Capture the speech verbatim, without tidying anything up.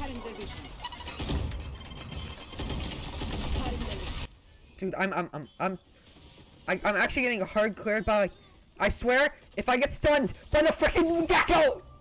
Dude, I'm I'm I'm I'm I, I'm actually getting hard cleared by, like, I swear if I get stunned by the freaking gecko.